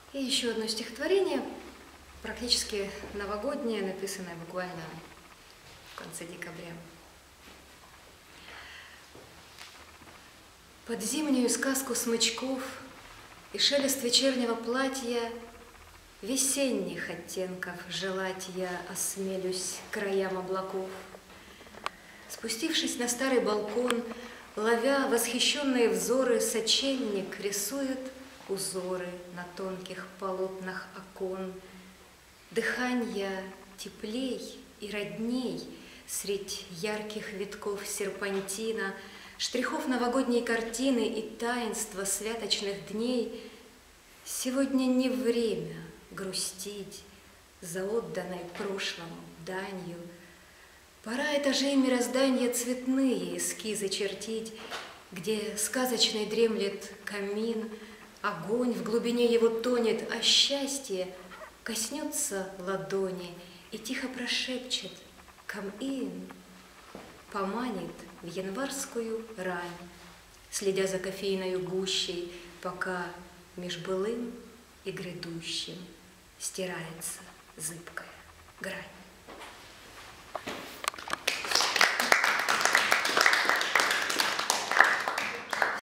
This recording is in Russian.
И еще одно стихотворение, практически новогоднее, написанное буквально в конце декабря. Под зимнюю сказку смычков и шелест вечернего платья весенних оттенков желать я осмелюсь краям облаков. Спустившись на старый балкон, ловя восхищенные взоры, сочельник рисует узоры на тонких полотнах окон. Дыханье теплей и родней средь ярких витков серпантина, штрихов новогодней картины и таинства святочных дней. Сегодня не время грустить за отданной прошлому данью. Пора этажей мироздания цветные эскизы чертить, где сказочный дремлет камин, огонь в глубине его тонет, а счастье коснется ладони и тихо прошепчет «Come in», поманит в январскую рань, следя за кофейною гущей, пока меж былым и грядущим стирается зыбкая грань.